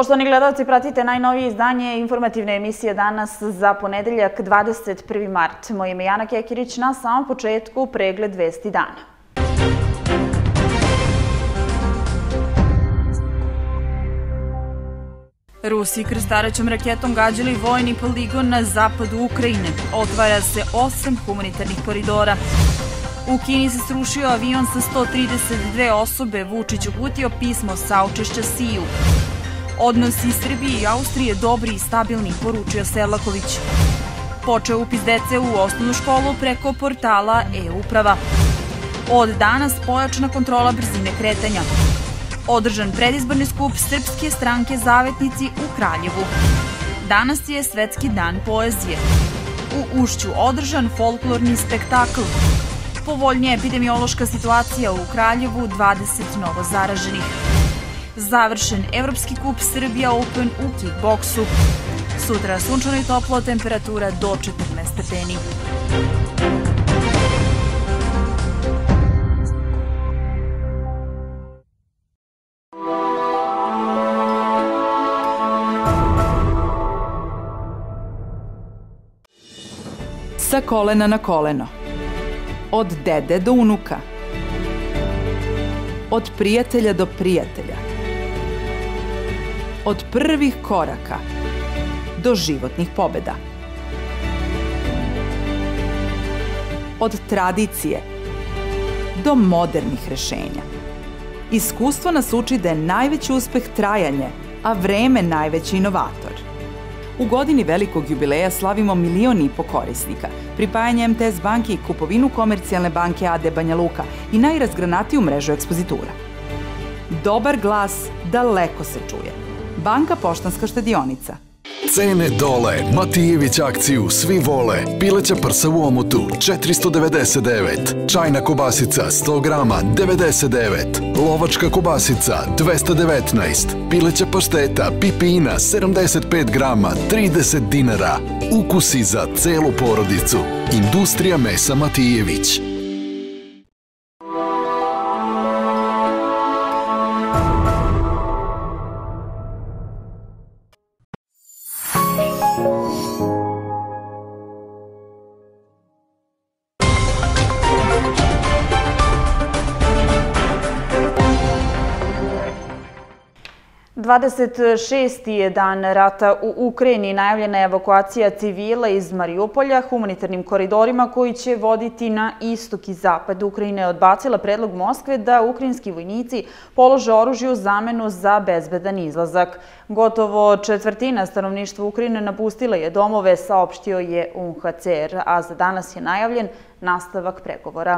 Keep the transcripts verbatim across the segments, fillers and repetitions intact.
Poštovani gledalci, pratite najnovije izdanje informativne emisije danas za ponedeljak dvadeset prvi mart. Moje ime je Jana Kekirić, na samom početku pregled vesti dana. Rusi krstarećom raketom gađali vojni poligon na zapadu Ukrajine. Otvara se osam humanitarnih koridora. U Kini se srušio avion sa sto trideset dve osobe. Vučić uputio pismo saučešća Siju. Odnosi Srbije i Austrije dobri i stabilni, poručio Selaković. Počeo upis dece u osnovnu školu preko portala e-uprava. Od danas pojačana kontrola brzine kretanja. Održan predizborni skup Srpske stranke Zavetnici u Kraljevu. Danas je Svetski dan poezije. U Ušću održan folklorni spektakl. Povoljnija epidemiološka situacija u Kraljevu, dvadeset novo zaraženih. Završen Evropski kup Srbija Open u kickboksu. Sutra sunčano i toplo, temperatura do četrnaest stepeni. Sa kolena na koleno. Od dede do unuka. Od prijatelja do prijatelja. Od prvih koraka do životnih pobjeda. Od tradicije do modernih rešenja. Iskustvo nas uči da je najveći uspeh trajanje, a vreme najveći inovator. U godini velikog jubileja slavimo milion i po korisnika, pripajanje em te es banke i kupovinu Komercijalne banke a de Banja Luka i najrazgranatiju mrežu ekspozitura. Dobar glas daleko se čuje. Banka Poštanska štedionica. Cene dole, Matijević akciju svi vole, pileća prsa u omotu četiristo devedeset devet, čajna kobasica sto grama devedeset devet, lovačka kobasica dvesta devetnaest, pileća pašteta Pipina sedamdeset pet grama trideset dinara. Ukusi za celu porodicu. Industrija mesa Matijević. dvadeset šesti je dan rata u Ukrajini. Najavljena je evakuacija civila iz Mariupolja humanitarnim koridorima koji će voditi na istok i zapad. Ukrajina je odbacila predlog Moskve da ukrajinski vojnici polože oružje u zamenu za bezbedan izlazak. Gotovo četvrtina stanovništva Ukrajine napustila je domove, saopštio je u en ha ce er, a za danas je najavljen nastavak pregovora.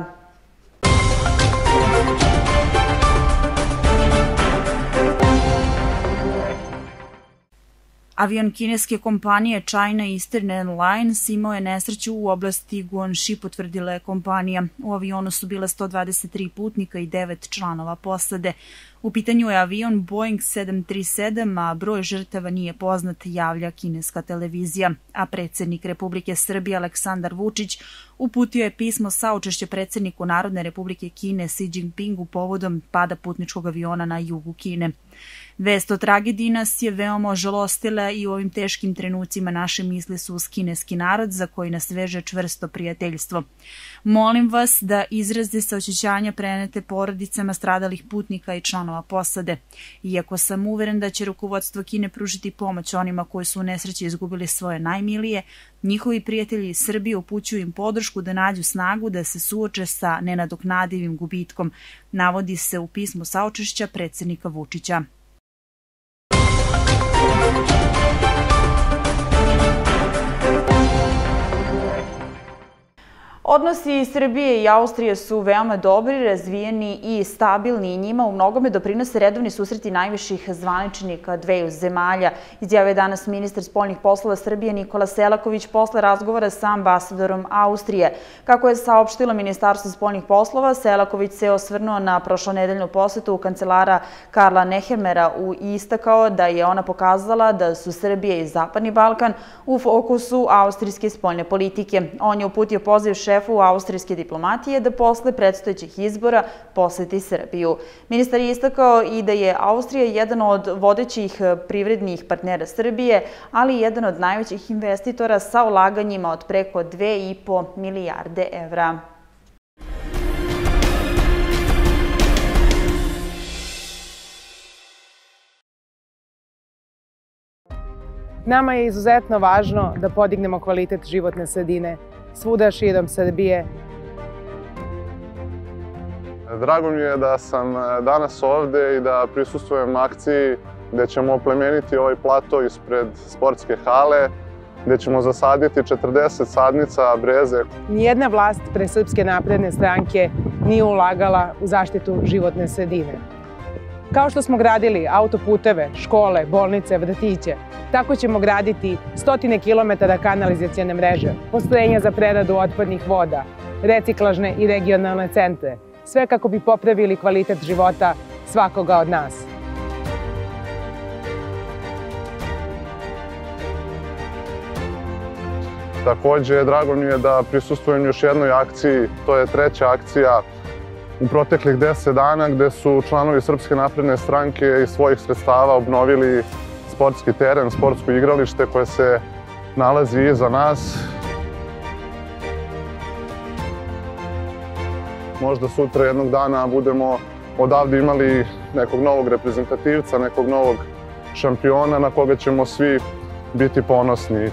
Avion kineske kompanije China Eastern Airlines imao je nesreću u oblasti Guangxi, potvrdila je kompanija. U avionu su bile sto dvadeset tri putnika i devet članova posade. U pitanju je avion Boeing sedam tri sedam, a broj žrtava nije poznat, javlja kineska televizija. A predsjednik Republike Srbije Aleksandar Vučić uputio je pismo saučešća predsjedniku Narodne Republike Kine Xi Jinpingu povodom pada putničkog aviona na jugu Kine. Vest o tragediji nas je veoma ožalostila i u ovim teškim trenucima naše misli su uz kineski narod za koji nas veže čvrsto prijateljstvo. Molim vas da izraze saosećanja prenete porodicama stradalih putnika i članova posade. Iako sam uveren da će rukovodstvo Kine pružiti pomoć onima koji su u nesreći izgubili svoje najmilije, njihovi prijatelji iz Srbije upućuju im podršku da nađu snagu da se suoče sa nenadoknadivim gubitkom, navodi se u pismu saučešća predsjednika Vučića. Odnosi Srbije i Austrije su veoma dobri, razvijeni i stabilni i njima u mnogome doprinose redovni susreti najviših zvaničnika dveju zemalja. Izjavio je danas ministar spoljnih poslova Srbije Nikola Selaković posle razgovora sa ambasadorom Austrije. Kako je saopštilo Ministarstvo spoljnih poslova, Selaković se osvrnuo na prošlonedeljnu posetu u kancelara Karla Nehemera i istakao da je ona pokazala da su Srbije i Zapadni Balkan u fokusu austrijske spoljne politike. On je uputio poziv šefu šefu austrijske diplomatije da posle predstojećih izbora poseti Srbiju. Ministar je istakao i da je Austrija jedan od vodećih privrednih partnera Srbije, ali i jedan od najvećih investitora sa ulaganjima od preko dve i po milijarde evra. Nama je izuzetno važno da podignemo kvalitet životne sredine svuda širom Srbije. Drago mi je da sam danas ovde i da prisustvujem akciji gde ćemo oplemeniti ovaj plato ispred sportske hale, gde ćemo zasaditi četrdeset sadnica breze. Nijedna vlast pre Srpske napredne stranke nije ulagala u zaštitu životne sredine. Kao što smo gradili autoputeve, škole, bolnice, vrtiće, tako ćemo graditi stotine kilometara kanalizacione mreže, postrojenja za preradu otpadnih voda, reciklažne i regionalne centre, sve kako bi popravili kvalitet života svakoga od nas. Takođe, drago mi je da prisustvujem još jednoj akciji, to je treća akcija u proteklih deset dana gde su članovi Srpske napredne stranke iz svojih sredstava obnovili sportski teren, sportsko igralište koje se nalazi iza nas. Možda sutra jednog dana budemo odavde imali nekog novog reprezentativca, nekog novog šampiona na koga ćemo svi biti ponosni.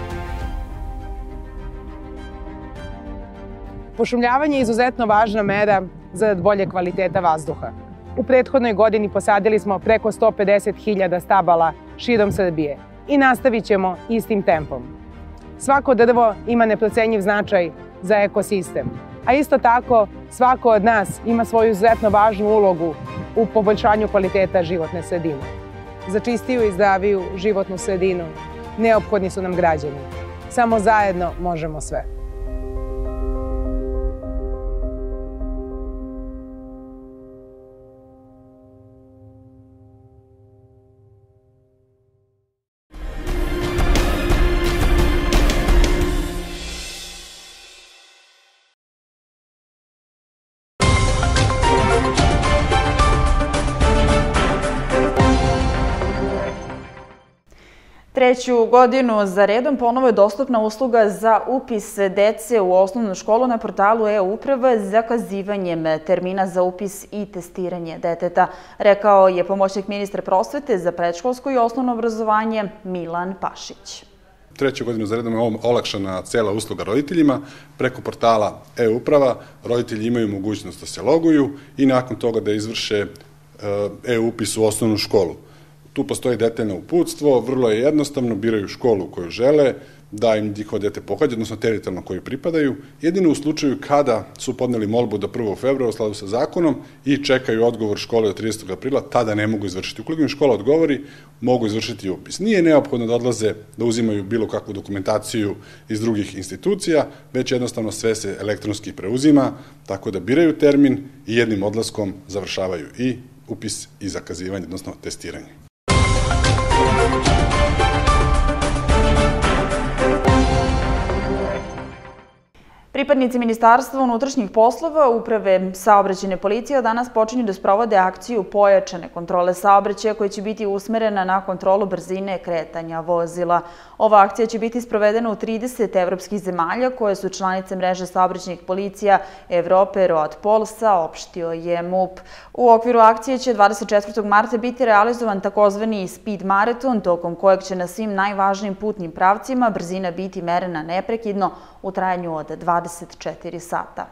Pošumljavanje je izuzetno važna mera zarad bolje kvaliteta vazduha. U prethodnoj godini posadili smo preko sto pedeset hiljada stabala širom Srbije i nastavit ćemo istim tempom. Svako drvo ima neprocenjiv značaj za ekosistem, a isto tako svako od nas ima svoju izuzetno važnu ulogu u poboljšanju kvaliteta životne sredine. Za čistiju i zdraviju životnu sredinu neophodni su nam građani. Samo zajedno možemo sve. Treću godinu za redom ponovo je dostupna usluga za upis dece u osnovnu školu na portalu e-uprava zakazivanjem termina za upis i testiranje deteta, rekao je pomoćnik ministra prosvete za predškolsko i osnovno obrazovanje Milan Pašić. Treću godinu za redom je olakšana cela usluga roditeljima. Preko portala e-uprava roditelji imaju mogućnost da se loguju i nakon toga da izvrše e-upis u osnovnu školu. Tu postoji detaljno uputstvo, vrlo je jednostavno, biraju školu koju žele, da im njihovo dete pohađa, odnosno teritorijalno koju pripadaju. Jedino u slučaju kada su podneli molbu do prvog februara u skladu sa zakonom i čekaju odgovor škole do tridesetog aprila, tada ne mogu izvršiti. Ukoliko im škola odgovori, mogu izvršiti upis. Nije neophodno da odlaze da uzimaju bilo kakvu dokumentaciju iz drugih institucija, već jednostavno sve se elektronski preuzima, tako da biraju termin i jednim odlaskom završavaju i upis i zakazivanje, odnosno testiranje. Pripadnici Ministarstva unutrašnjih poslova, Uprave saobraćajne policije danas počinju da sprovode akciju pojačane kontrole saobraćaja koja će biti usmerena na kontrolu brzine kretanja vozila. Ova akcija će biti sprovedena u trideset evropskih zemalja koje su članice mreže saobraćajnih policija Evrope RoadPol, saopštio je MUP. U okviru akcije će dvadeset četvrtog marta biti realizovan takozvani speed maraton, tokom kojeg će na svim najvažnijim putnim pravcima brzina biti merena neprekidno u trajanju od dvadeset četiri sata.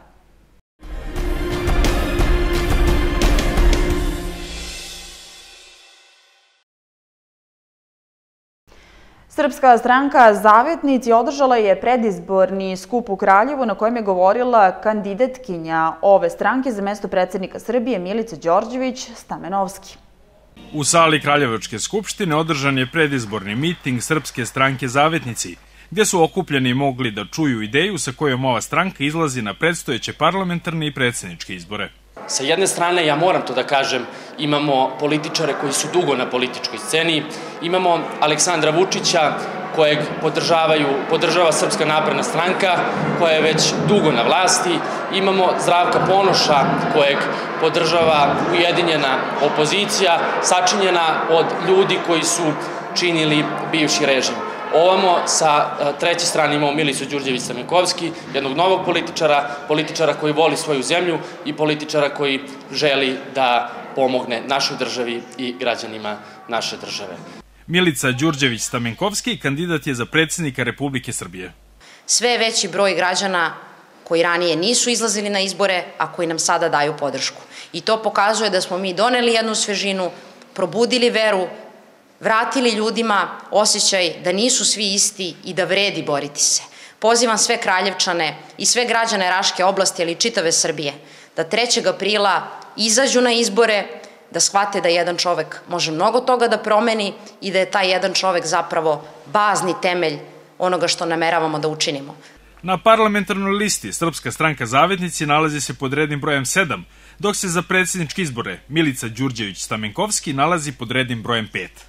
Srpska stranka Zavetnici održala je predizborni skup u Kraljevu na kojem je govorila kandidatkinja ove stranke za mesto predsednika Srbije Milica Đorđević Stamenovski. U sali Kraljevačke skupštine održan je predizborni miting Srpske stranke Zavetnici, gdje su okupljeni mogli da čuju ideju sa kojom ova stranka izlazi na predstojeće parlamentarne i predsjedničke izbore. Sa jedne strane, ja moram to da kažem, imamo političare koji su dugo na političkoj sceni, imamo Aleksandra Vučića kojeg podržavaju, podržava Srpska napredna stranka, koja je već dugo na vlasti. Imamo Zdravka Ponoša, kojeg podržava ujedinjena opozicija, sačinjena od ljudi koji su činili bivši režim. Ovamo sa treće strane imamo Milicu Đurđević-Stamenkovski, jednog novog političara, političara koji voli svoju zemlju i političara koji želi da pomogne našoj državi i građanima naše države. Milica Đurđević-Stamenkovski kandidat je za predsjednika Republike Srbije. Sve veći broj građana koji ranije nisu izlazili na izbore, a koji nam sada daju podršku. I to pokazuje da smo mi doneli jednu svežinu, probudili veru, vratili ljudima osjećaj da nisu svi isti i da vredi boriti se. Pozivam sve Kraljevčane i sve građane Raške oblasti, ali i čitave Srbije, da trećeg aprila izađu na izbore, da shvate da jedan čovek može mnogo toga da promeni i da je taj jedan čovek zapravo bazni temelj onoga što nameravamo da učinimo. Na parlamentarnoj listi Srpska stranka Zavetnici nalazi se pod rednim brojem sedam, dok se za predsjedničke izbore Milica Đurđević-Stamenkovski nalazi pod rednim brojem pet.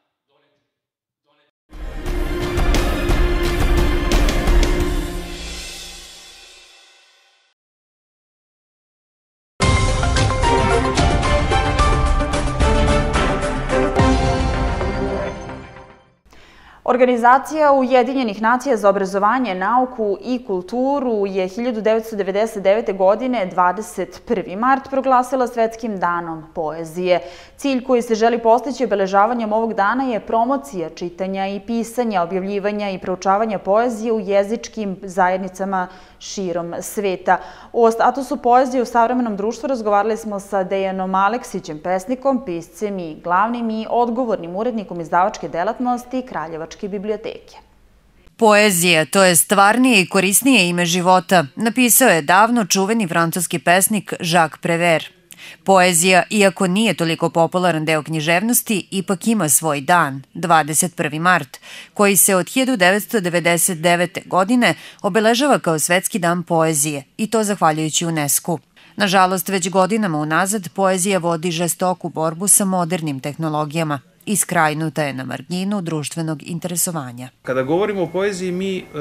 Organizacija Ujedinjenih nacija za obrazovanje, nauku i kulturu je hiljadu devetsto devedeset devete. godine dvadeset prvi mart proglasila Svetskim danom poezije. Cilj koji se želi postići obeležavanjem ovog dana je promocija čitanja i pisanja, objavljivanja i proučavanja poezije u jezičkim zajednicama širom sveta. O statusu poezije u savremenom društvu razgovarali smo sa Dejanom Aleksićem, pesnikom, piscem i glavnim i odgovornim urednikom izdavačke delatnosti Kraljevačke biblioteke. Poezija, to je stvarnije i korisnije ime života, napisao je davno čuveni francuski pesnik Jacques Prévert. Poezija, iako nije toliko popularan deo književnosti, ipak ima svoj dan, dvadeset prvi mart, koji se od hiljadu devetsto devedeset devete. godine obeležava kao Svetski dan poezije, i to zahvaljujući UNESCO. Nažalost, već godinama unazad poezija vodi žestoku borbu sa modernim tehnologijama i skrajnuta je na marginu društvenog interesovanja. Kada govorimo o poeziji, mi e,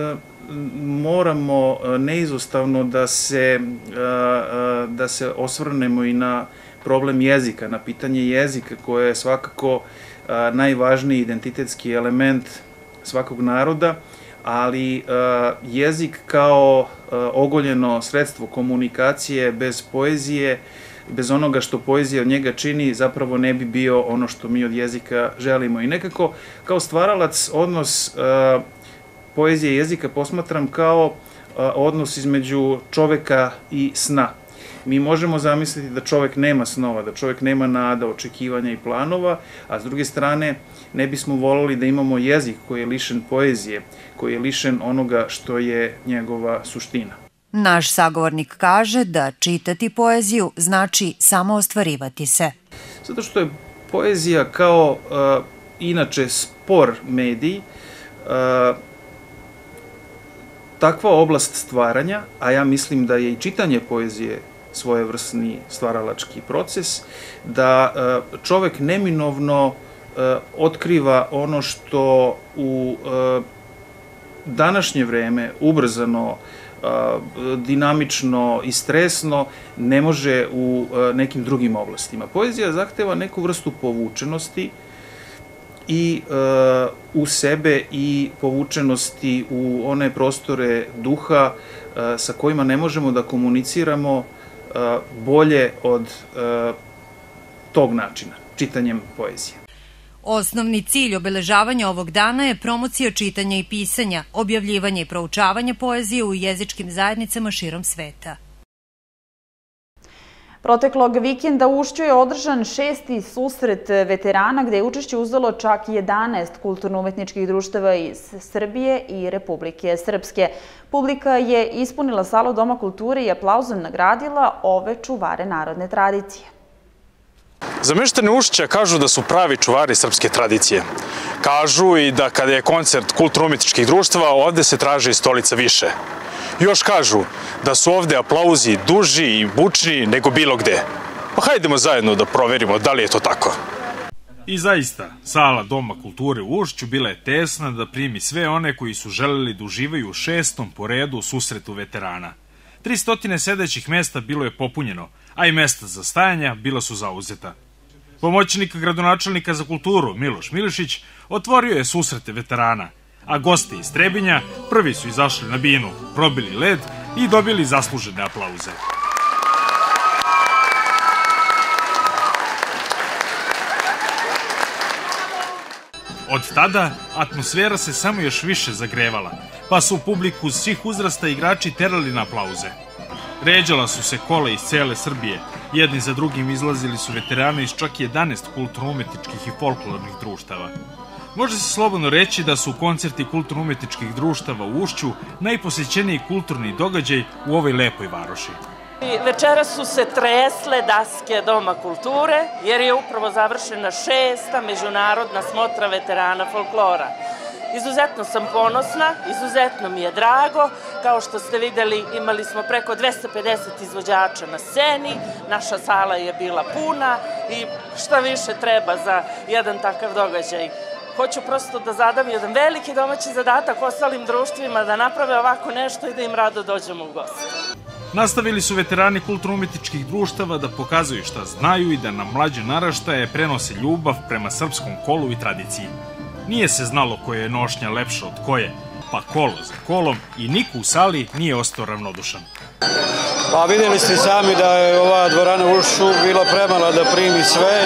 moramo neizostavno da se, e, da se osvrnemo i na problem jezika, na pitanje jezika koje je svakako e, najvažniji identitetski element svakog naroda, ali e, jezik kao e, ogoljeno sredstvo komunikacije bez poezije, bez onoga što poezija od njega čini, zapravo ne bi bio ono što mi od jezika želimo. I nekako kao stvaralac odnos uh, poezije i jezika posmatram kao uh, odnos između čoveka i sna. Mi možemo zamisliti da čovek nema snova, da čovek nema nada, očekivanja i planova, a s druge strane ne bismo volili da imamo jezik koji je lišen poezije, koji je lišen onoga što je njegova suština. Naš sagovornik kaže da čitati poeziju znači samo ostvarivati se. Zato što je poezija kao uh, inače spor medij, uh, takva oblast stvaranja, a ja mislim da je i čitanje poezije svojevrsni stvaralački proces, da uh, čovek neminovno uh, otkriva ono što u uh, današnje vreme ubrzano, dinamično i stresno ne može u nekim drugim oblastima. Poezija zahteva neku vrstu povučenosti i u sebe i povučenosti u one prostore duha sa kojima ne možemo da komuniciramo bolje od tog načina, čitanjem poezije. Osnovni cilj obeležavanja ovog dana je promocija čitanja i pisanja, objavljivanje i proučavanje poezije u jezičkim zajednicama širom sveta. Proteklog vikenda u Ušću je održan šesti susret veterana gde je učešće uzelo čak jedanaest kulturno-umetničkih društava iz Srbije i Republike Srpske. Publika je ispunila salu Doma kulture i aplauzom nagradila ove čuvare narodne tradicije. Za meštane Ušća kažu da su pravi čuvari srpske tradicije. Kažu i da kada je koncert kulturno-umetničkih društava, ovde se traži stolica više. Još kažu da su ovde aplauzi duži i bučniji nego bilo gde. Pa hajdemo zajedno da proverimo da li je to tako. I zaista, sala Doma kulture u Ušću bila je tesna da primi sve one koji su želeli da uživaju u šestom po redu susretu veterana. Tristotine sedećih mesta bilo je popunjeno, a i mesta za stajanja bila su zauzeta. Pomoćnik gradonačelnika za kulturu Miloš Milišić otvorio je susrete veterana, a gosti iz Trebinja prvi su izašli na binu, probili led i dobili zaslužene aplauze. Od tada atmosfera se samo još više zagrevala, pa su publiku svih uzrasta igrači terali na aplauze. Ređala su se kola iz cele Srbije, jedni za drugim izlazili su veterani iz čak jedanaest kulturno-umetničkih i folklornih društava. Može se slobodno reći da su koncerti kulturno-umetničkih društava u Ušću najposećeniji kulturni događaj u ovoj lepoj varoši. Večera su se tresle daske Doma kulture, jer je upravo završena šesta međunarodna smotra veterana folklora. Izuzetno sam ponosna, izuzetno mi je drago. Kao što ste videli, imali smo preko dvesta pedeset izvođača na sceni, naša sala je bila puna i šta više treba za jedan takav događaj. Hoću prosto da zadam jedan veliki domaći zadatak ostalim društvima da naprave ovako nešto i da im rado dođemo u goste. Nastavili su veterani kulturno-umetničkih društava da pokazuju šta znaju i da na mlađe naraštaje prenose ljubav prema srpskom kolu i tradiciji. Nije se znalo koja je nošnja lepša od koje, pa kolo za kolom i niko u sali nije ostao ravnodušan. Pa vidjeli ste sami da je ova dvorana u Ušću bila premala da primi sve.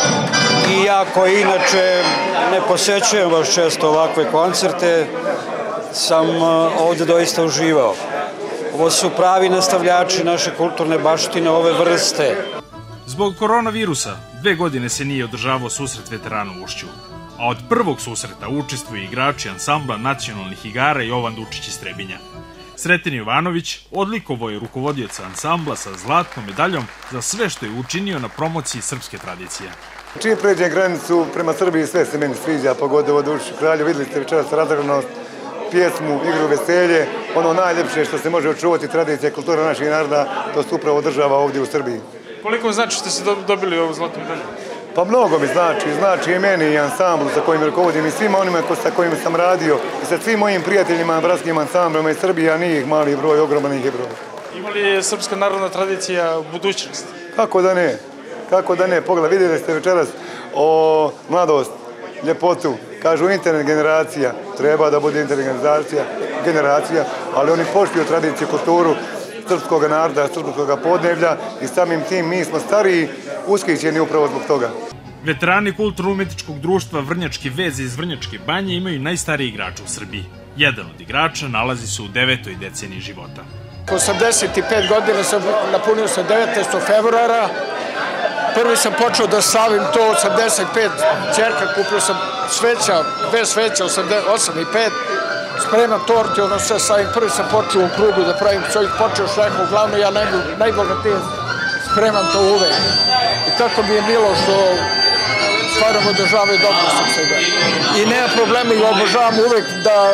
Iako inače ne posećujem baš često ovakve koncerte, sam ovdje doista uživao. Ovo su pravi nastavljači naše kulturne baštine ove vrste. Zbog koronavirusa dve godine se nije održavao susret veterana u Ušću, a od prvog susreta učestvuju igrači ansambla nacionalnih igara Jovan Dučić iz Trebinja. Sreten Jovanović odlikovao je rukovodioca ansambla sa zlatnom medaljom za sve što je učinio na promociji srpske tradicije. Čim pređem granicu prema Srbiji, sve se meni sviđa, pogotovo do Ušću kralju. Vidjeli ste večeras radoravnost, pjesmu, igru, veselje. Ono najljepše što se može očuvati tradicija i kultura naših naroda, to se upravo održava ovdje u Srbiji. Koliko znači što ste dobili ovu zlatnu medalju? Pa mnogo mi znači, znači i meni i ansamblu sa kojim rukovodim i svima onima sa kojima sam radio i sa svim mojim prijateljima, bratskim ansamblima iz Srbije, a nije ih mali broj, ogroman ih je broj. Ima li srpska narodna tradicija budućnost? Kako da ne, kako da ne, pogledaj, vidjeli ste večeras o mladost, ljepotu, kažu internet generacija, treba da bude internet generacija, generacija, ali oni poštuju tradiciju, kulturu srpskog naroda, srpskog podneblja i samim tim mi smo stariji, ushićeni upravo zbog toga. Veterani kulturno-umetničkog društva Vrnjački vez iz Vrnjačke banje imaju najstariji igrač u Srbiji. Jedan od igrača nalazi se u devetoj deceniji života. osamdeset pet godina sam, napunio sam devetnaestog februara. Prvi sam počeo da slavim to osamdeset pet, ćerka, kupio sam sveća, dve sveća, osam i pet, spremam torti, ono sve slavim. Prvi sam počeo u krugu da pravim čovjek, počeo šleha, uglavnom ja najbogatije spremam to uvek. I tako mi je milo što stvarno održavaju dobro sam sebe. I nema problema i obožavam uvek da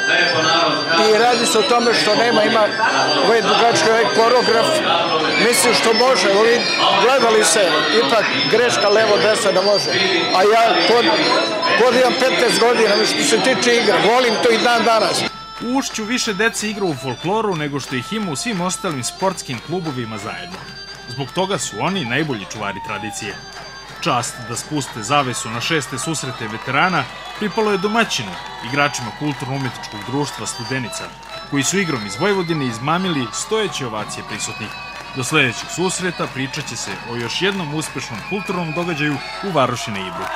i radi se o tome što nema, ima ovaj dugački ovaj koreograf, mislim što može, ovi gledali se, ipak greška levo-desna da može, a ja god imam petnaest godina, što se tiče igra, volim to i dan danas. U Ušću više dece igra u folkloru nego što ih ima u svim ostalim sportskim klubovima zajedno. Zbog toga su oni najbolji čuvari tradicije. Čast da spuste zavesu na šeste susrete veterana pripalo je domaćinu, igračima kulturno-umetničkog društva Studenica, koji su igrom iz Vojvodine izmamili stojeće ovacije prisutnih. Do sledećeg susreta pričat će se o još jednom uspešnom kulturnom događaju u varoši na Ibru.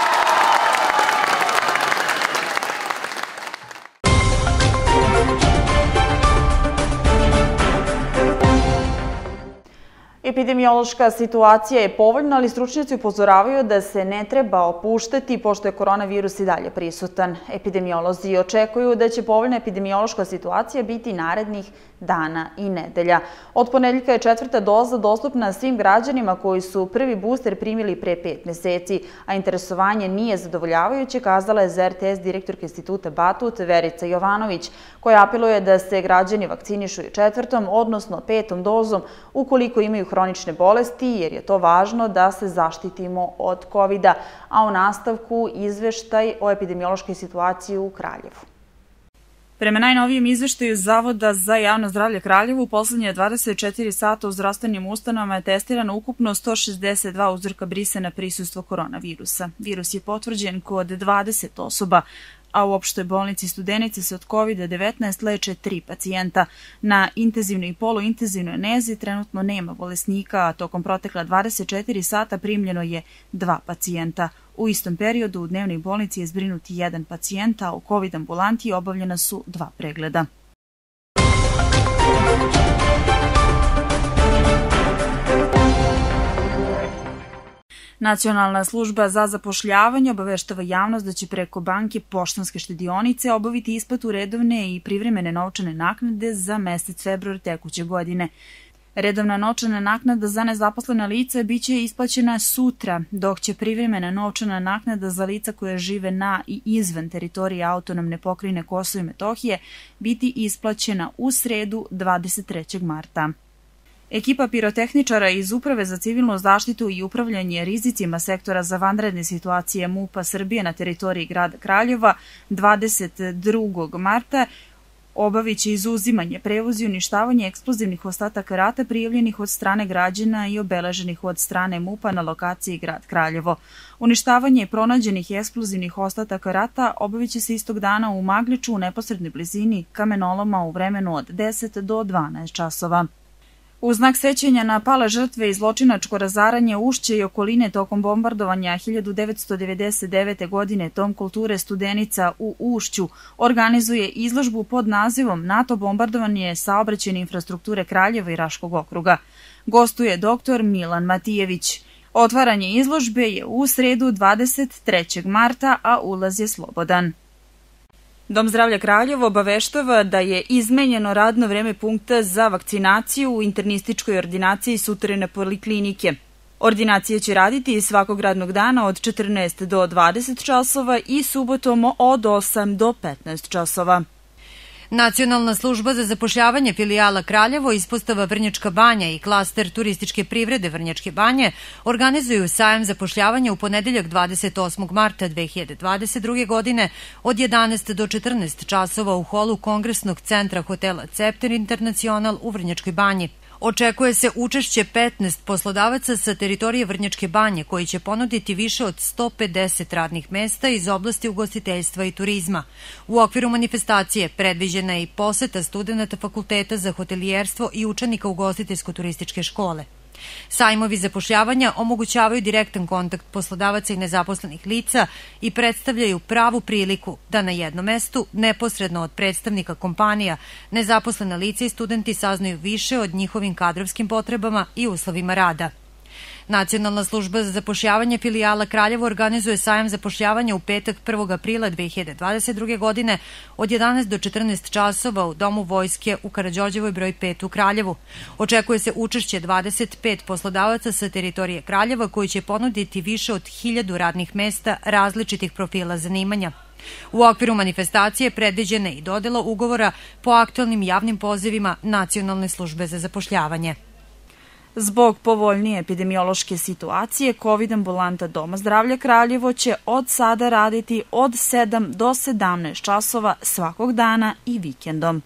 Epidemiološka situacija je povoljna, ali stručnjaci upozoravaju da se ne treba opuštati pošto je koronavirus i dalje prisutan. Epidemiolozi očekuju da će povoljna epidemiološka situacija biti narednih dana i nedelja. Od ponedeljka je četvrta doza dostupna svim građanima koji su prvi booster primili pre pet meseci, a interesovanje nije zadovoljavajuće, kazala je za er te es direktorka Instituta Batut Verica Jovanović, koja apeluje da se građani vakcinišu i četvrtom, odnosno petom dozom, ukoliko imaju hronične hronične bolesti jer je to važno da se zaštitimo od kovida, a u nastavku izveštaj o epidemiološkoj situaciji u Kraljevu. Prema najnovijem izveštaju Zavoda za javno zdravlje Kraljevu, u poslednje dvadeset četiri sata u zdravstvenim ustanovama je testirano ukupno sto šezdeset dva uzorka brisana prisustvo koronavirusa. Virus je potvrđen kod dvadeset osoba, a u opštoj bolnici Studenica se od kovida devetnaest leče tri pacijenta. Na intenzivnoj i poluintenzivnoj nezi trenutno nema bolesnika, a tokom protekla dvadeset četiri sata primljeno je dva pacijenta. U istom periodu u dnevnoj bolnici je zbrinut jedan pacijent, a u COVID ambulanti obavljena su dva pregleda. Nacionalna služba za zapošljavanje obaveštava javnost da će preko banke Poštanske štedionice obaviti isplatu redovne i privremene novčane naknade za mesec februar tekuće godine. Redovna novčana naknada za nezaposlena lica biće isplaćena sutra, dok će privremena novčana naknada za lica koje žive na i izvan teritorije autonomne pokrajine Kosovo i Metohije biti isplaćena u sredu dvadeset trećeg marta. Ekipa pirotehničara iz Uprave za civilnu zaštitu i upravljanje rizicima sektora za vanredne situacije MUP-a Srbije na teritoriji grada Kraljeva dvadeset drugog marta obavit će izuzimanje, prevoz i uništavanje eksplozivnih ostataka rata prijavljenih od strane građana i obeleženih od strane MUP-a na lokaciji grad Kraljevo. Uništavanje pronađenih eksplozivnih ostataka rata obavit će se istog dana u Magliču u neposrednoj blizini kamenoloma u vremenu od deset do dvanaest časova. U znak sećanja na pale žrtve i zločinačko razaranje Ušća i okoline tokom bombardovanja hiljadu devetsto devedeset devete. godine Dom kulture Studenica u Ušću organizuje izložbu pod nazivom NATO bombardovanje saobraćajne infrastrukture Kraljeva i Raškog okruga. Gostuje doktor Milan Matijević. Otvaranje izložbe je u sredu dvadeset trećeg marta, a ulaz je slobodan. Dom zdravlja Kraljevo obaveštava da je izmenjeno radno vreme punkta za vakcinaciju u internističkoj ordinaciji Suterene poliklinike. Ordinacija će raditi svakog radnog dana od četrnaest do dvadeset časova i subotom od osam do petnaest časova. Nacionalna služba za zapošljavanje filijala Kraljevo, ispostava Vrnjačka banja i klaster turističke privrede Vrnjačke banje organizuju sajam zapošljavanja u ponedeljak dvadeset osmog marta dve hiljade dvadeset druge. godine od jedanaest do četrnaest časova u holu Kongresnog centra hotela Cepter Internacional u Vrnjačkoj banji. Očekuje se učešće petnaest poslodavaca sa teritorije Vrnjačke banje koji će ponuditi više od sto pedeset radnih mesta iz oblasti ugostiteljstva i turizma. U okviru manifestacije predviđena je i poseta studenta Fakulteta za hotelijerstvo i učenika ugostiteljsko-turističke škole. Sajmovi zapošljavanja omogućavaju direktan kontakt poslodavaca i nezaposlenih lica i predstavljaju pravu priliku da na jednom mestu, neposredno od predstavnika kompanija, nezaposlena lica i studenti saznaju više o njihovim kadrovskim potrebama i uslovima rada. Nacionalna služba za zapošljavanje filijala Kraljevo organizuje sajam zapošljavanja u petak prvog aprila dve hiljade dvadeset druge. godine od jedanaest do četrnaest časova u Domu vojske u Karađorđevoj broj pet u Kraljevu. Očekuje se učešće dvadeset pet poslodavaca sa teritorije Kraljeva koji će ponuditi više od hiljadu radnih mesta različitih profila zanimanja. U okviru manifestacije predviđena je i dodela ugovora po aktualnim javnim pozivima Nacionalne službe za zapošljavanje. Zbog povoljnije epidemiološke situacije, COVID ambulanta Doma zdravlja Kraljevo će od sada raditi od sedam do sedamnaest časova svakog dana i vikendom.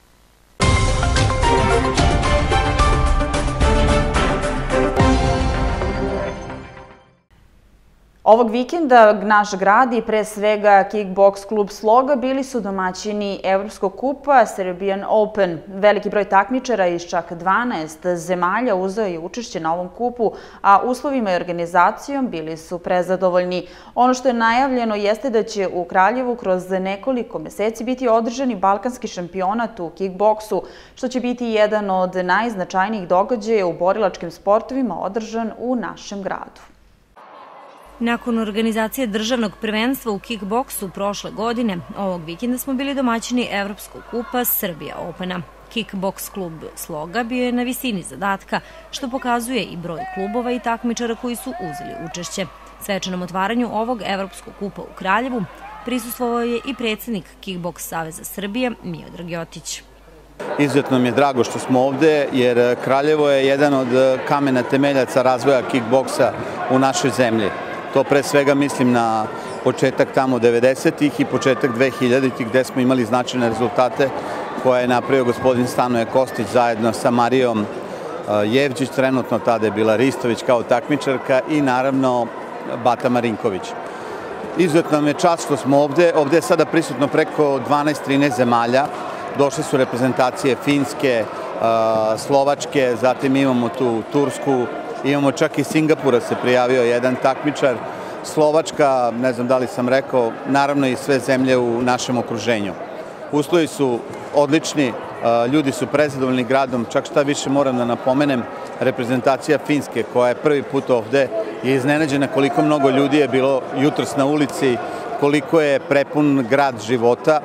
Ovog vikenda naš grad i pre svega kickboks klub Sloga bili su domaćini Evropskog kupa Serbian Open. Veliki broj takmičara iz čak dvanaest zemalja uzeo je učešće na ovom kupu, a uslovima i organizacijom bili su prezadovoljni. Ono što je najavljeno jeste da će u Kraljevu kroz nekoliko meseci biti održani balkanski šampionat u kickboksu, što će biti jedan od najznačajnijih događaja u borilačkim sportovima održan u našem gradu. Nakon organizacije državnog prvenstva u kickboksu prošle godine, ovog vikenda smo bili domaćini Evropskog kupa Serbia Opena. Kickboks klub Sloga bio je na visini zadatka, što pokazuje i broj klubova i takmičara koji su uzeli učešće. Svečanom otvaranju ovog Evropskog kupa u Kraljevu prisustvovao je i predsednik Kickboks Saveza Srbije Miodrag Jotić. Izuzetno mi je drago što smo ovde, jer Kraljevo je jedan od kamena temeljaca razvoja kickboksa u našoj zemlji. To pre svega mislim na početak tamo devedesetih i početak dvehiljaditih gde smo imali značajne rezultate koje je napravio gospodin Stanoje Kostić zajedno sa Marijom Jevđić, trenutno tada je bila Ristović kao takmičarka i naravno Bata Marinković. Izuzetno nam je čast što smo ovde. Ovde je sada prisutno preko dvanaest trinaest zemalja. Došle su reprezentacije Finske, Slovačke, zatim imamo tu Tursku, imamo čak i Singapura se prijavio jedan takmičar, Slovačka, ne znam da li sam rekao, naravno i sve zemlje u našem okruženju. Uslovi su odlični, ljudi su prezadovoljni gradom, čak šta više moram da napomenem, reprezentacija Finske koja je prvi put ovde je iznenađena koliko mnogo ljudi je bilo jutros na ulici, koliko je prepun grad života,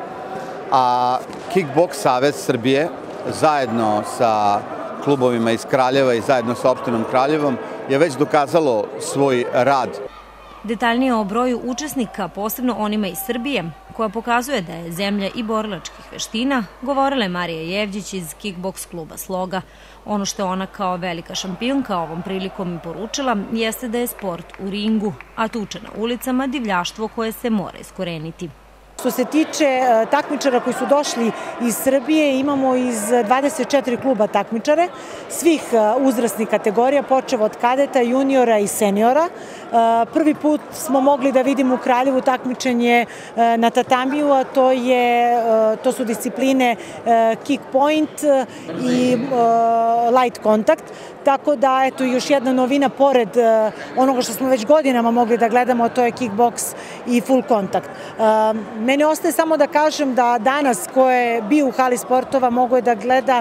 a Kickboks Savez Srbije zajedno sa klubovima iz Kraljeva i zajedno sa opštinom Kraljevom je već dokazalo svoj rad. Detaljnije o broju učesnika, posebno onima iz Srbije, koja pokazuje da je zemlja i borilačkih veština, govorila je Marija Jevđić iz Kickboks kluba Sloga. Ono što ona kao velika šampionka ovom prilikom poručila jeste da je sport u ringu, a tuča na ulicama divljaštvo koje se mora iskoreniti. Što se tiče takmičara koji su došli iz Srbije, imamo iz dvadeset četiri kluba takmičare, svih uzrasnih kategorija, počev od kadeta, juniora i seniora. Prvi put smo mogli da vidimo u Kraljevu takmičenje na tatamiju, a to, je, to su discipline kick point i light contact. Tako da, eto, još jedna novina pored onoga što smo već godinama mogli da gledamo, to je kickboks i full kontakt. Mene ostaje samo da kažem da danas ko je bio u hali sportova mogo je da gleda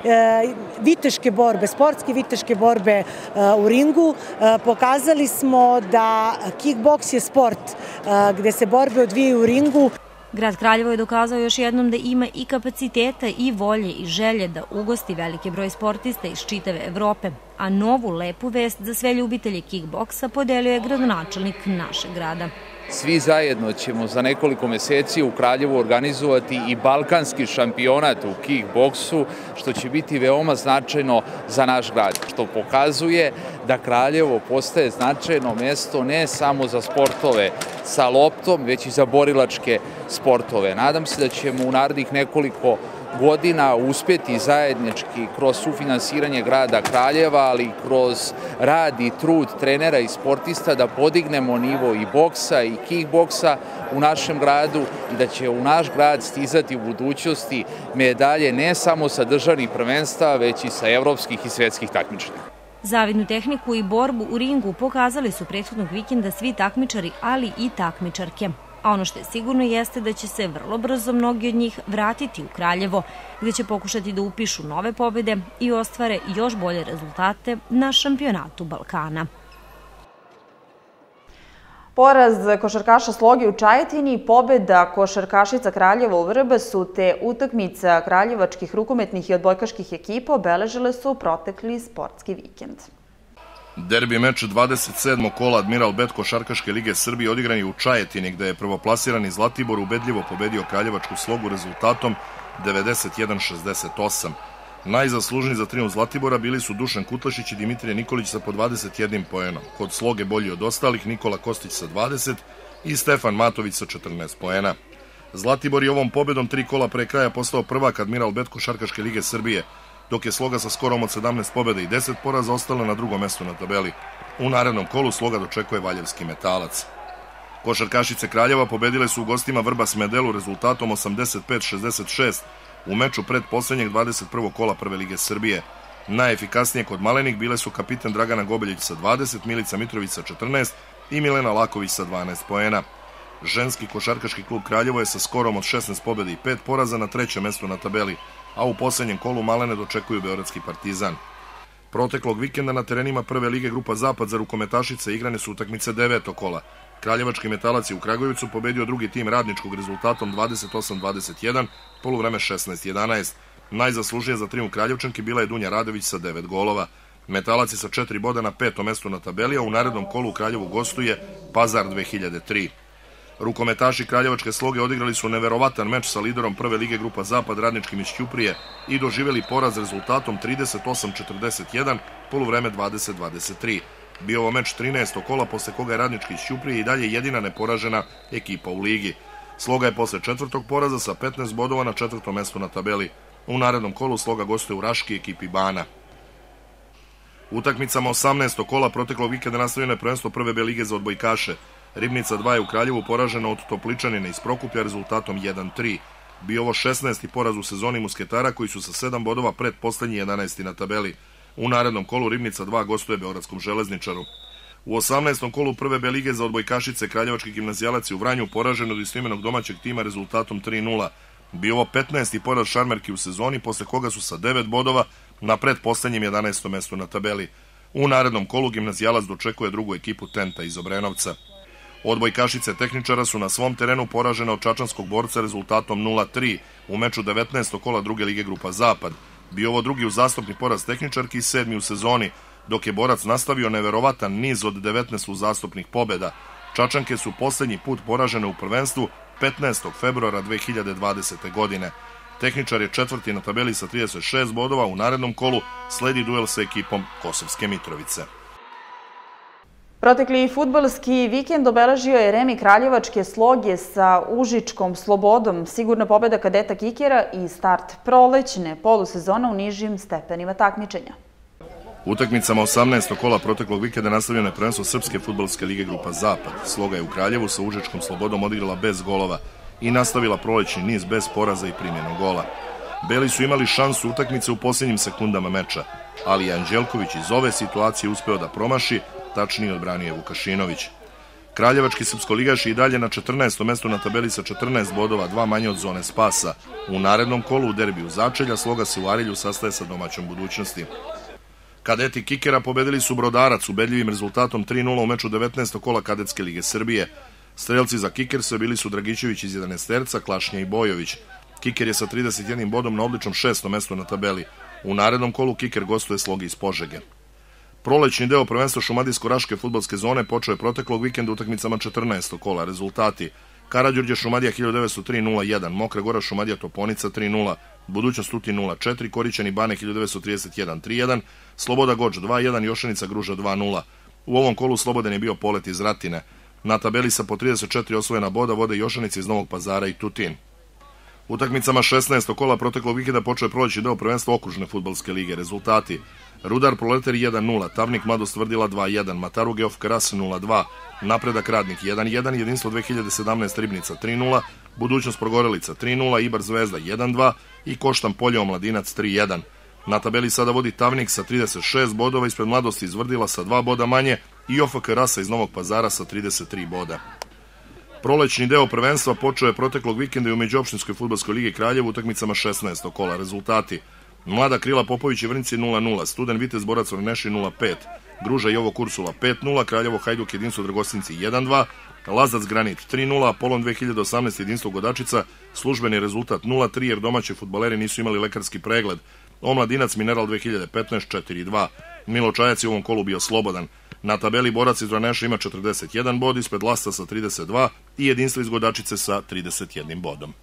viteške borbe, sportske viteške borbe u ringu. Pokazali smo da kickboks je sport gde se borbe odvijaju u ringu. Grad Kraljevo je dokazao još jednom da ima i kapaciteta i volje i želje da ugosti veliki broj sportista iz čitave Evrope, a novu lepu vest za sve ljubitelje kickboksa podelio je gradonačelnik našeg grada. Svi zajedno ćemo za nekoliko meseci u Kraljevu organizovati i balkanski šampionat u kickboksu, što će biti veoma značajno za naš grad, što pokazuje da Kraljevo postaje značajno mesto ne samo za sportove sa loptom, već i za borilačke sportove. Nadam se da ćemo u narednih nekoliko godina uspeti zajednički kroz sufinansiranje grada Kraljeva, ali i kroz rad i trud trenera i sportista da podignemo nivo i boksa i kickboksa u našem gradu i da će u naš grad stizati u budućnosti medalje ne samo sa državnih prvenstva, već i sa evropskih i svetskih takmičenja. Zavidnu tehniku i borbu u ringu pokazali su prethodnog vikenda svi takmičari, ali i takmičarke. A ono što je sigurno jeste da će se vrlo brzo mnogi od njih vratiti u Kraljevo, gde će pokušati da upišu nove pobede i ostvare još bolje rezultate na šampionatu Balkana. Poraz košarkaša Sloge u Čajetini i pobeda košarkašica Kraljeva u Vrbasu te utakmica kraljevačkih rukometnih i odbojkaških ekipa obeležile su protekli sportski vikend. Derbi meč dvadeset sedmog kola Admiral Bet košarkaške lige Srbije odigran je u Čajetini, gde je prvoplasirani Zlatibor ubedljivo pobedio kraljevačku Slogu rezultatom devedeset jedan šezdeset osam. Najzaslužniji za trijumf Zlatibora bili su Dušan Kutlašić i Dimitrije Nikolić sa po dvadeset jednim poenom. Kod Sloge bolji od ostalih Nikola Kostić sa dvadeset i Stefan Matović sa četrnaest poena. Zlatibor je ovom pobedom tri kola pre kraja postao prvak Admiral Bet košarkaške lige Srbije, dok je Sloga sa skorom od sedamnaest pobjeda i deset poraza ostala na drugom mestu na tabeli. U narednom kolu Sloga dočekuje Valjevski Metalac. Košarkašice Kraljeva pobedile su u gostima Vrbas Medelu rezultatom osamdeset pet šezdeset šest u meču pred poslednjeg dvadeset prvog kola Prve lige Srbije. Najefikasnije kod malenih bile su kapitan Dragana Gobeljić sa dvadeset, Milica Mitrović sa četrnaest i Milena Laković sa dvanaest poena. Ženski košarkaški klub Kraljevo je sa skorom od šesnaest pobjeda i pet poraza na trećem mestu na tabeli, a u poslednjem kolu malene dočekuju Beogradski Partizan. Proteklog vikenda na terenima Prve lige Grupa Zapad za rukometašice igrane su utakmice devetog kola. Kraljevački Metalac je u Kragujevcu pobedio drugi tim Radničkog rezultatom dvadeset osam dvadeset jedan, poluvreme šesnaest jedanaest. Najzaslužnija za trijumf Kraljevčanki bila je Dunja Radović sa devet golova. Metalac je sa četiri boda na petom mestu na tabeli, a u narednom kolu u Kraljevu gostuje Pazar dve hiljade tri. Rukometaši Kraljevačke Sloge odigrali su neverovatan meč sa liderom prve lige grupa Zapad Radničkim iz Ćuprije i doživjeli poraz rezultatom trideset osam četrdeset jedan, poluvreme dvadeset dvadeset tri. Bio ovo meč trinaestog kola, posle koga je Radnički iz Ćuprije i dalje jedina neporažena ekipa u ligi. Sloga je posle četvrtog poraza sa petnaest bodova na četvrtom mestu na tabeli. U narednom kolu Sloga gostuje u Raški ekipi Bana. Utakmicama osamnaestog kola proteklog vikenda nastavljeno je prvenstvo prve B lige za odbojkaše. Ribnica dva je u Kraljevu poražena od Topličanina iz Prokuplja rezultatom jedan tri. Bio ovo šesnaesti poraz u sezoni musketara koji su sa sedam bodova pred poslednji jedanaesti na tabeli. U narednom kolu Ribnica dva gostuje Beogradskom železničaru. U osamnaestom kolu prve B lige za odbojkašice Kraljevački gimnazijalac je u Vranju poražen od istoimenog domaćeg tima rezultatom tri nula. Bio ovo petnaesti poraz šarmerki u sezoni, posle koga su sa devet bodova na predposlednjem jedanaestom mestu na tabeli. U narednom kolu gimnazijalac dočekuje drugu ekipu Tenta iz Obrenovca. Odbojkašice Tehničara su na svom terenu poražene od čačanskog borca rezultatom nula tri u meču devetnaestog kola druge lige grupa Zapad. Bio ovo drugi uzastopni poraz Tehničarki i sedmi u sezoni, dok je borac nastavio neverovatan niz od devetnaest uzastopnih pobjeda. Čačanke su poslednji put poražene u prvenstvu petnaestog februara dve hiljade dvadesete. godine. Tehničar je četvrti na tabeli sa trideset šest bodova, u narednom kolu sledi duel sa ekipom Kosovske Mitrovice. Protekli fudbalski vikend obeležio je remi Kraljevačke Sloge sa Užičkom Slobodom, sigurna pobjeda kadeta Kikera i start prolećne polusezona u nižim stepenima takmičenja. Utakmicama osamnaestog kola proteklog vikenda nastavljeno je prvenstvo Srpske fudbalske lige grupa Zapad. Sloga je u Kraljevu sa Užičkom Slobodom odigrala bez golova i nastavila prolećni niz bez poraza i primjenog gola. Beli su imali šansu utakmice u posljednjim sekundama meča, ali je Anđelković iz ove situacije uspeo da promaši, tačnije odbranio je Vukašinović. Kraljevački srpskoligaši i dalje na četrnaestom mestu na tabeli sa četrnaest bodova, dva manje od zone spasa. U narednom kolu u derbiju Začelja Sloga se u Arilju sastaje sa domaćom budućnosti. Kadeti Kikera pobedili su Brodarac ubedljivim rezultatom tri nula u meču devetnaestog kola Kadetske lige Srbije. Strelci za Kikerse bili su Dragićević iz jedanaesterca, Klašnja i Bojović. Kiker je sa trideset jednim bodom na odličnom šestom mestu na tabeli. U narednom kolu Kiker gostuje Slogi iz Požege. Prolećni deo prvenstva Šumadijsko-Raške fudbalske zone počeo je proteklog vikenda utakmicama četrnaestog kola. Rezultati: Karađorđe Šumadija hiljadu devetsto tri nula jedan, Mokra Gora Šumadija Toponica tri nula, Budućnost Tutin nula četiri, Korićani Bane hiljadu devetsto trideset jedan tri jedan, Sloboda Goč dva jedan, Jošanica Gruža dva nula. U ovom kolu slobodan je bio Polet iz Ratine. Na tabeli sa po trideset četiri osvojena boda vode Jošanica iz Novog Pazara i Tutin. Utakmicama šesnaestog kola proteklog vikenda počeo je prolećni deo prvenstva okružne fudbalske lige. Rezultati: Rudar Proletari jedan nula, Tavnik Mladost Tvrdila dva jedan, Mataru Geof Karas nula dva, Napredak Radnik jedan jedan, Jedinstvo dve hiljade sedamnaest Ribnica tri nula, Budućnost Progorelica tri nula, Ibar Zvezda jedan dva i Koštan Polje Omladinac tri jedan. Na tabeli sada vodi Tavnik sa trideset šest bodova, ispred Mladosti iz Vrdila sa dva boda manje i O F K Rasa iz Novog Pazara sa trideset tri boda. Prolećni deo prvenstva počeo je proteklog vikenda i u Međuopštinskoj fudbalskoj ligi Kraljevu utakmicama šesnaestog kola. Rezultati: Mlada Krila Popović i Vrnci nula nula, Studen Vitez Borac Vrneši nula pet, Gruža Jovo Kursula pet nula, Kraljevo Hajduk Jedinstvo Dragostinci jedan dva, Lazac Granit tri nula, Apolon dve hiljade osamnaest Jedinstvo Godačica, službeni rezultat nula tri jer domaći fudbaleri nisu imali lekarski pregled. Omladinac Mineral dve hiljade petnaest četiri dva. Milo Čajac je u ovom kolu bio slobodan. Na tabeli Borac iz Vrneša ima četrdeset jedan bod, ispred Lasta sa trideset dva i Jedinstvo iz Godačice sa trideset jednim bodom.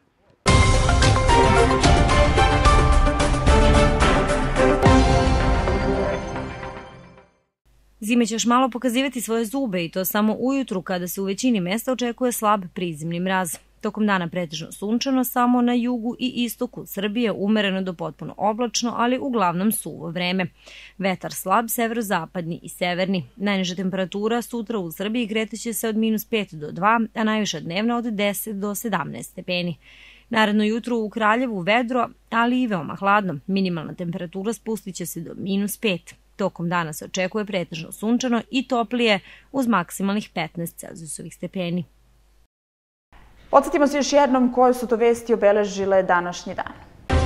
Zime će još malo pokazivati svoje zube i to samo ujutru kada se u većini mesta očekuje slab prizemni mraz. Tokom dana pretežno sunčano, samo na jugu i istoku Srbije umereno do potpuno oblačno, ali uglavnom suvo vreme. Vetar slab, severozapadni i severni. Najniža temperatura sutra u Srbiji kreteće se od minus pet do dva, a najviša dnevna od deset do sedamnaest stepeni. Naredno jutro u Kraljevu vedro, ali i veoma hladno. Minimalna temperatura spustit će se do minus pet. Tokom dana se očekuje pretežno sunčano i toplije uz maksimalnih petnaest celzijusovih stepeni. Podsjetimo se još jednom koje su to vesti obeležile današnji dan.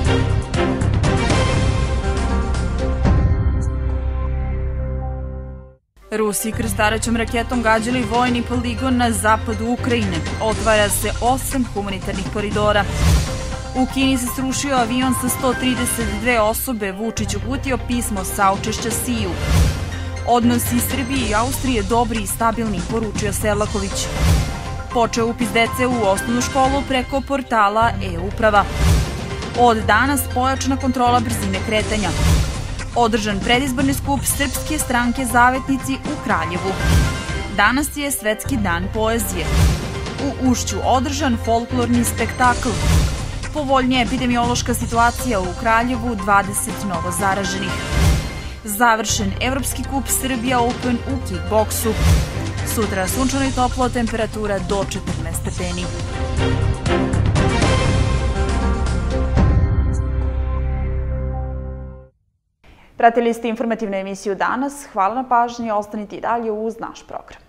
Rusi krstarećom raketom gađali vojni poligon na zapadu Ukrajine. Otvara se osam humanitarnih koridora. U Kini se srušio avion sa sto trideset dve osobe. Vučić uputio pismo saučešća Siju. Odnosi Srbije i Austrije dobri i stabilni, poručio Selaković. Počeo upis dece u osnovnu školu preko portala e-uprava. Od danas pojačana kontrola brzine kretanja. Održan predizborni skup Srpske stranke Zavetnici u Kraljevu. Danas je Svetski dan poezije. U Ušću održan folklorni spektakl. Povoljnija epidemiološka situacija u Kraljevu, dvadeset novo zaraženih. Završen Evropski kup Srbija Open u kickboksu. Sutra sunčano i toplo, temperatura do četrnaest stepeni. Pratili ste informativnu emisiju danas. Hvala na pažnji, ostanite i dalje uz naš program.